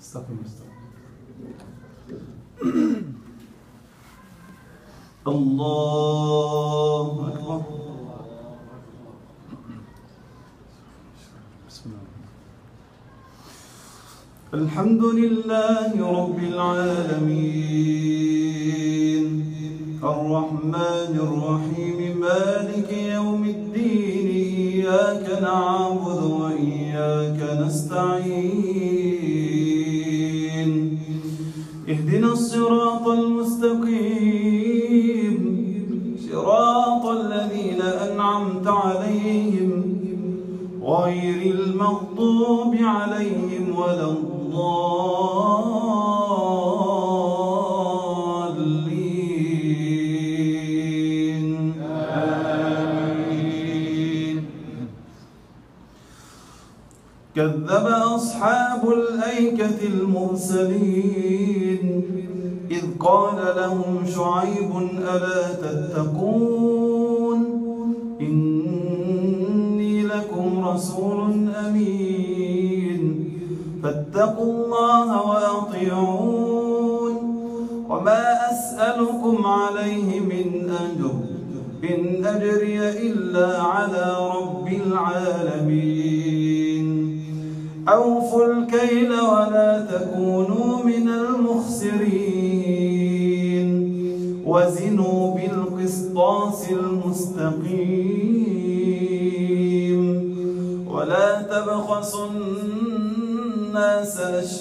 استقم الله أكبر. بسم الله. الحمد لله رب العالمين الرحمن الرحيم مالك يوم الدين إياك نعبد وإياك نستعين اهدنا الصراط المستقيم صراط الذين أنعمت عليهم غير المغضوب عليهم ولا الضالين آمين. كذب أصحاب الأيكة المرسلين إذ قال لهم شعيب ألا تتقون إني لكم رسول أمين فاتقوا الله وأطيعون وما أسألكم عليه من أجر إن أجري إلا على رب العالمين أوفوا الكيل ولا تكونوا من المخسرين وزنوا بالقسطاس المستقيم ولا تبخسوا الناس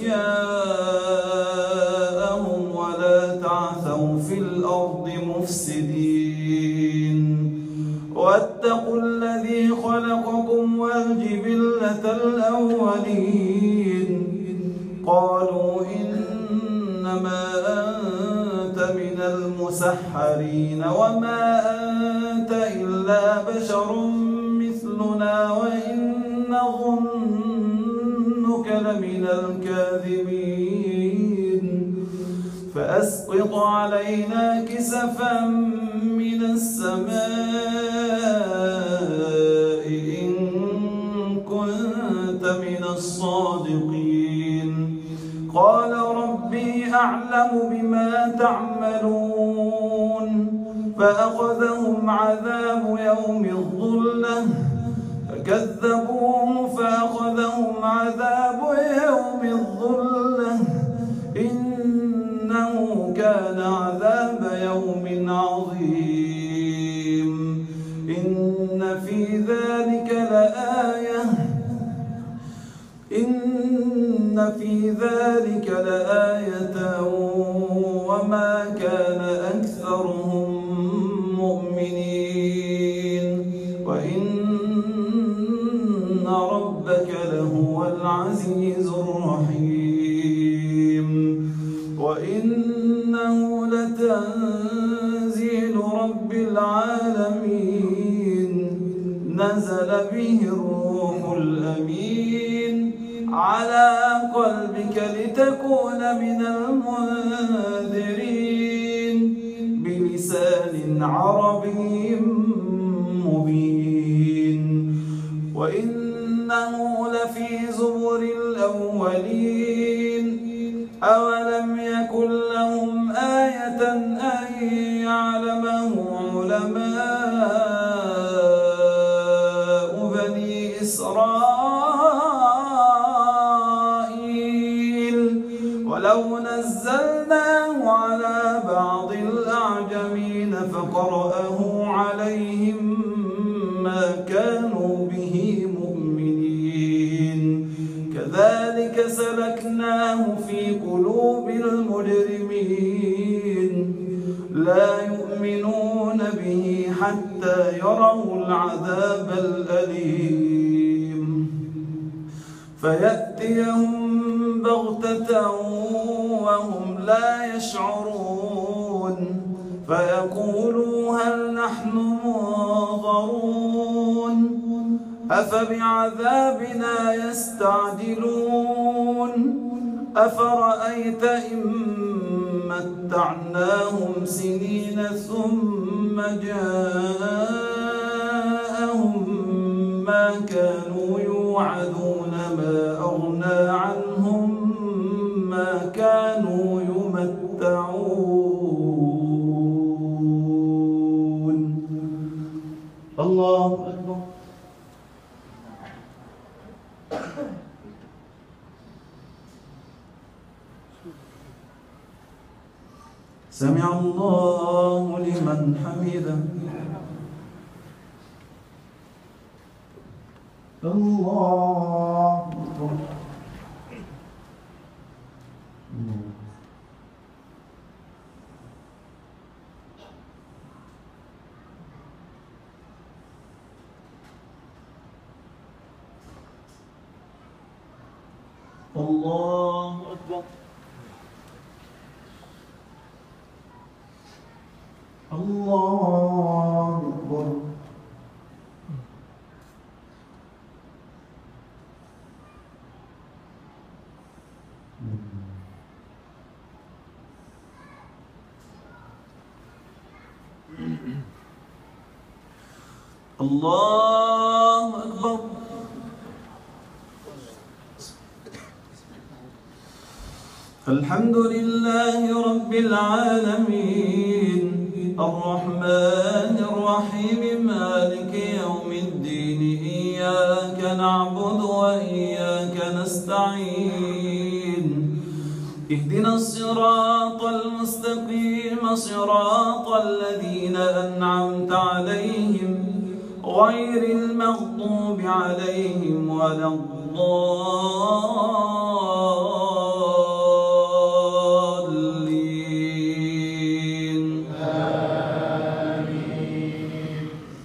أشياءهم ولا تعثوا في الأرض مفسدين واتقوا الذي خلقكم والجبلة الأولين قالوا إنما أنت من المسحرين وما أنت إلا بشر مثلنا وإن نظنك لمن الكاذبين فأسقط علينا كسفا من السماء إن كنت من الصادقين قال ربي أعلم بما تعملون فأخذهم عذاب يوم الظلة فكذبوه فأخذهم عذاب يوم الظلة إنه كان عذاب يوم عظيم إن في ذلك لآية وما كان أكثرهم مؤمنين وإن ربك لهو العزيز الرحيم وإنه لتنزيل رب العالمين نزل به الروح الأمين على قلبك لتكون من المنذرين بلسان عربي مبين وإنه لفي زبر الأولين أولم يكن لهم آية أن يعلمه علماء بني إسرائيل ولو نزلناه على بعض الأعجمين فقرأه عليهم ما كانوا به مؤمنين كذلك سلكناه في قلوب المجرمين لا يؤمنون به حتى يروا العذاب الأليم فيأتيهم بغتة وهم لا يشعرون فيقولوا هل نحن منظرون أفبعذابنا يستعجلون أفرأيت إن متعناهم سنين ثم جاءهم ما كانوا يوعدون ما أغنى عنهم سمع الله لمن حمده. الله أكبر. الله أكبر. الله أكبر. الله أكبر. الحمد لله رب العالمين الرحمن الرحيم مالك يوم الدين إياك نعبد وإياك نستعين اهدنا الصراط المستقيم صراط الذين أنعمت عليهم غير المغضوب عليهم ولا الضالين. آمين.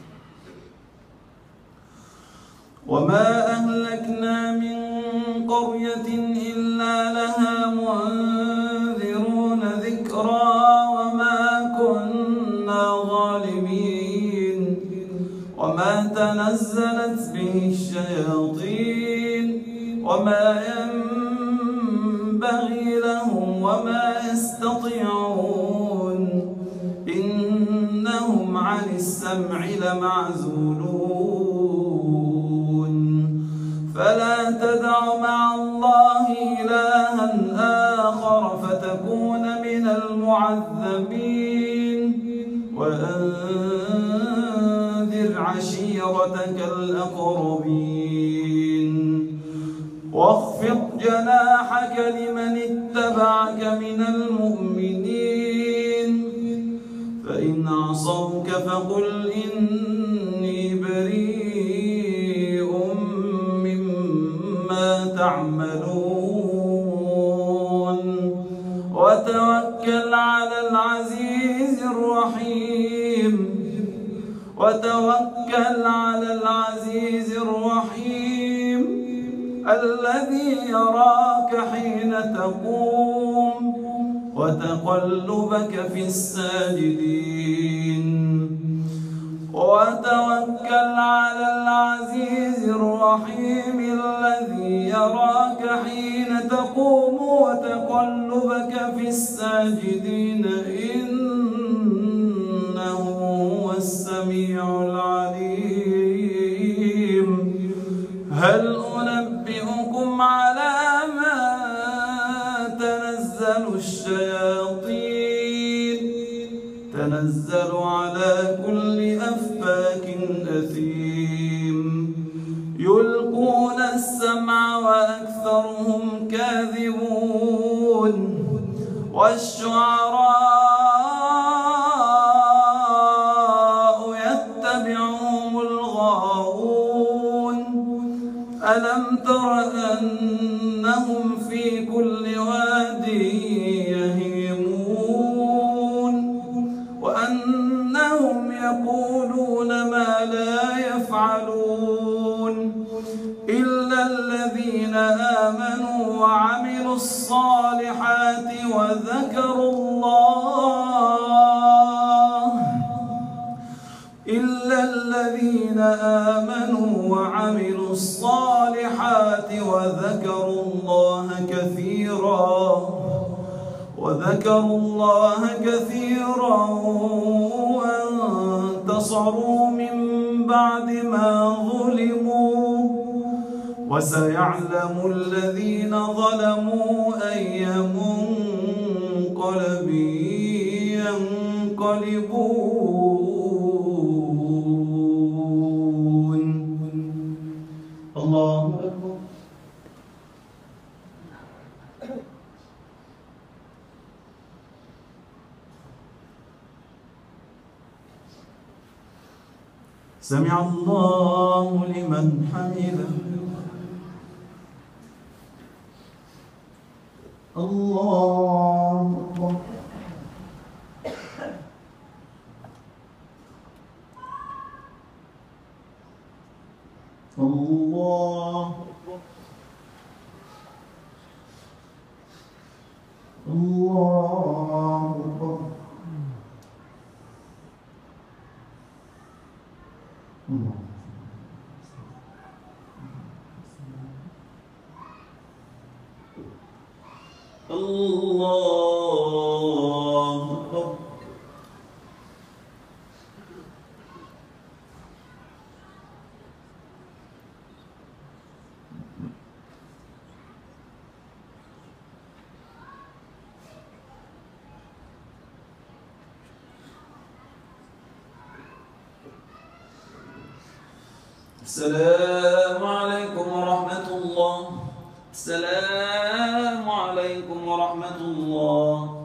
وما أهلكنا من قرية إلا لها منذرون ذكرى وما كنا ظالمين وما تنزلت به الشياطين وما ينبغي لهم وما يستطيعون إنهم عن السمع لمعزولون فلا تدع مع الله إلها آخر فتكون من المعذبين وأنذر عشيرتك الأقربين واخفض جناحك لمن اتبعك من المؤمنين فإن عصوك فقل إني بريء مما تعملون وتوكل على العزيز الرحيم وتوكل على العزيز الرحيم الذي يراك حين تقوم وتقلبك في الساجدين وتوكل على العزيز الرحيم الذي يراك حين تقوم وتقلبك في الساجدين إنه هو السميع العليم. هل أنبئكم على ما تنزل الشياطين تنزل على كل أفاك أثيم يلقون السمع وأكثرهم كاذبون والشعراء يتبعهم الغاوون ألم تر أنهم في كل واد يهيمون وأنهم يقولون ما لا يفعلون إلا الذين آمنوا وعملوا الصالحات وذكروا الله إلا الذين آمنوا وعملوا الصالحات وذكروا الله كثيرا وانتصروا من بعد ما ظلموا وسيعلم الذين ظلموا أي منقلب ينقلبون. الله أكبر. سمع الله لمن حمده. الله أكبر. الله أكبر. الله أكبر. الله أكبر. السلام عليكم ورحمة الله. السلام عليكم ورحمة الله.